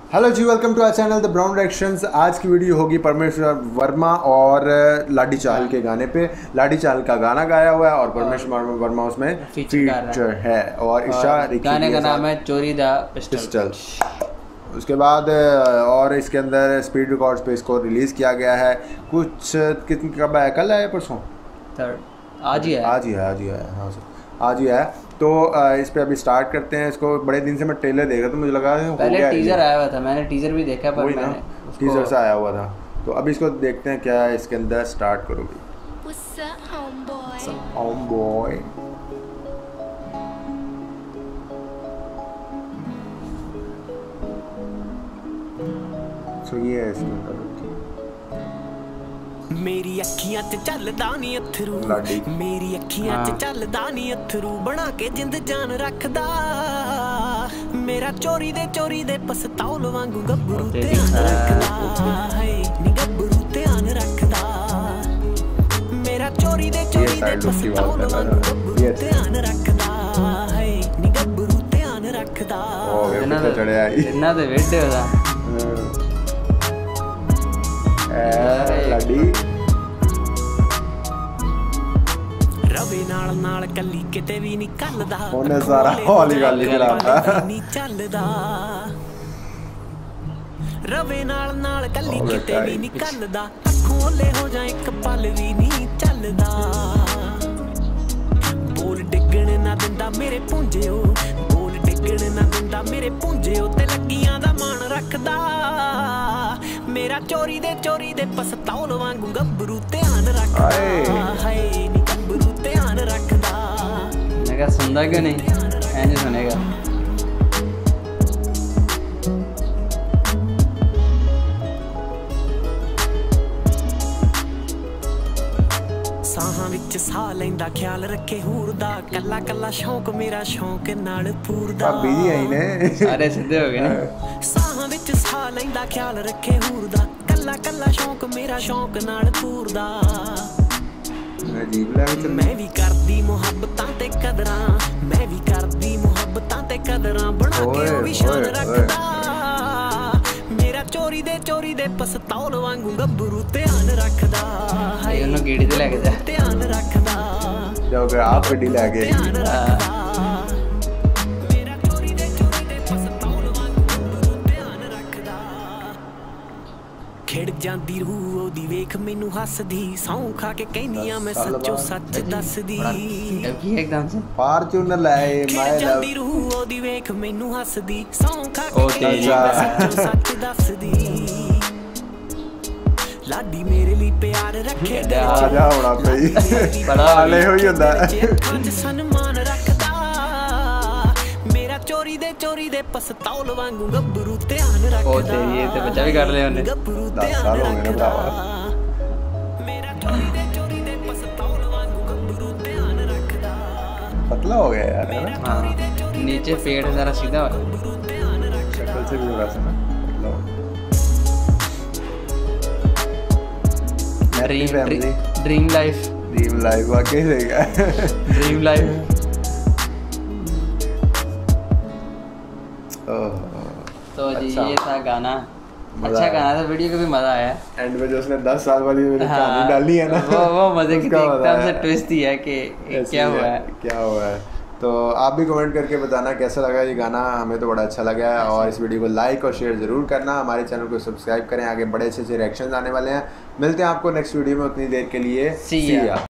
Hello जी, welcome to our channel the brown directions. आज की वीडियो होगी परमेश्वर वर्मा और लाडी चाहल के गाने पे। लाडी चाहल का गाना गाया हुआ है और परमेश्वर वर्मा उसमें फीचर है और ईशा गाने का नाम है चोरी द पिस्टल। उसके बाद और इसके अंदर स्पीड रिकॉर्ड्स पे इसको रिलीज़ किया गया है। कुछ कितनी कब है, कल है परसों? आज ही है हाँ सर, आज ही है। तो इस पे अभी स्टार्ट करते हैं इसको। बड़े दिन से मैं ट्रेलर देख रहा था, मुझे लगा पहले टीजर आया हुआ था, मैंने टीजर भी देखा पर मैंने टीजर से आया हुआ था। तो अभी इसको देखते हैं क्या है इसके अंदर। स्टार्ट करोगे homeboy। तो ये है इसके अंदर मेरी अखियां च चलदा नी अथरू, मेरी अखियां च चलदा नी अथरू, बना के जिंद जान रखदा मेरा चोरी दे पसतौल वांगू गब्बरू ध्यान रखदा है नी गब्बरू ध्यान रखदा मेरा चोरी दे पसतौल वांगू गब्बरू ध्यान रखदा है नी गब्बरू ध्यान रखदा। इन्ना ते वेडे होदा लाडी रवे नाल नाल कली किते भी नहीं कलदा, ओने सारा हौली गल ही कराता नहीं चलदा रवे नाल नाल कली किते भी नहीं कलदा, अखों ओले हो जाए एक पल भी नहीं चलदा बोल डिगण ना दिंदा मेरे पुंजिओ, बोल डिगण ना दिंदा मेरे पुंजिओ ते लगियां दा मान रखदा मेरा चोरी दे पसतौल वांगू गब्बरू ध्यान रखदा हाय नी गब्बरू ध्यान रखदा। मैं क्या सुनदा क्यों नहीं, ऐसे सुनेगा। साहां विच साह लैंदा ख्याल रखे हूर दा, कल्ला कल्ला शौक मेरा शौक नाल पूरदा। बिजी आई ने सारे सीधे हो गए ना। साहां विच साह लैंदा ख्याल रखे हूर दा, कल्ला कल्ला शौक मेरा शौक नाल पूरदा। मैं भी करदी मुहब्बतां ते कदरां, मैं भी करदी मुहब्बतां ते कदरां, बना के ओ भी शान रखदा मेरा चोरी दे पसतौल वांगू गब्बरू ध्यान रखदा हाय ਉਹਨੂੰ ਗੇੜੀ ਤੇ ਲੈ ਕੇ ਜਾ ध्यान रखदा जाओगे आप गड्डी लेके ध्यान रखदा मेरा चोरी दे पसतौल वांगू गब्बरू ध्यान रखदा। खिड़ जांदी रूह ओदी वेख मैनू हसदी, सौं खा के कहनियां मैं सच्चो सच दसदी एकदम से फॉर्च्यूनर लाए माय लव जांदी रूह ओदी वेख मैनू हसदी, सौं खा के कहनियां मैं सच्चो सच दसदी लाडी मेरे लिए प्यार रखे आ जा होना पई बड़ा हाले होई हुंदा आज सन्मान रखदा मेरा चोरी दे पसतौल वांगू गब्बरू ध्यान रखदा। ये तो बच्चा भी कर लिया उन्हें, गब्बरू 10 साल हो गए ना मेरा चोरी दे पसतौल वांगू गब्बरू ध्यान रखदा। पतला हो गया यार है ना। हाँ नीचे पेड़ जरा सीधा हो, शक्ल से भी वैसा ना पतला हो। ड्रीम लाइफ वाकई रहेगा ड्रीम लाइफ। तो जी ये था गाना, अच्छा गाना था, वीडियो को भी मजा आया। एंड में जो उसने 10 साल वाली कहानी डाली है ना, वो मजे की एकदम से ट्विस्ट ही है कि क्या हुआ है। तो आप भी कमेंट करके बताना कैसा लगा ये गाना। हमें तो बड़ा अच्छा लगा है और इस वीडियो को लाइक और शेयर ज़रूर करना। हमारे चैनल को सब्सक्राइब करें, आगे बड़े अच्छे रिएक्शंस आने वाले हैं। मिलते हैं आपको नेक्स्ट वीडियो में, उतनी देर के लिए सी या।